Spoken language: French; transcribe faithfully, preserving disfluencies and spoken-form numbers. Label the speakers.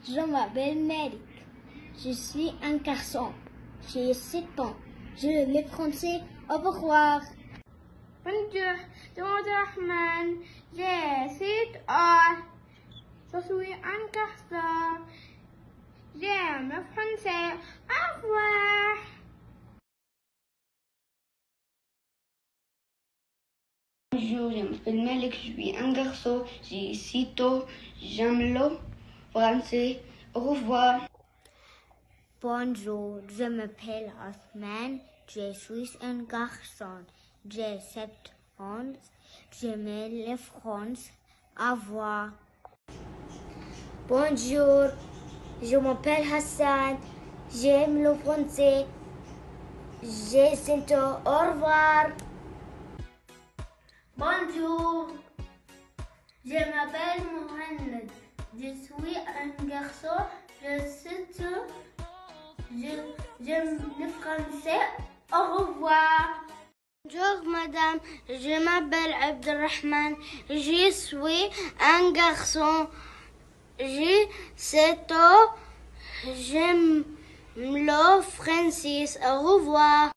Speaker 1: Je m'appelle Mary. Je suis un garçon. J'ai sept ans. Je le français. Au revoir.
Speaker 2: Bonjour, je m'appelle Rahman. J'ai sept ans. Je suis un garçon. J'aime le français. Au revoir.
Speaker 3: Bonjour, je m'appelle Malik, je suis un garçon, j'ai six ans, j'aime le français. Au revoir.
Speaker 1: Bonjour, je m'appelle Osman, je suis un garçon, j'ai sept ans, j'aime le français. Au revoir. Bonjour, je m'appelle Hassan, j'aime le français, j'ai sept ans. Au revoir.
Speaker 2: Bonjour, je m'appelle Mohamed. Je suis un garçon de sept ans. Je- J'aime le français. Au revoir.
Speaker 1: Bonjour madame, je m'appelle Abdelrahman, je suis un garçon, j'ai sept ans, j'aime le français. Au revoir.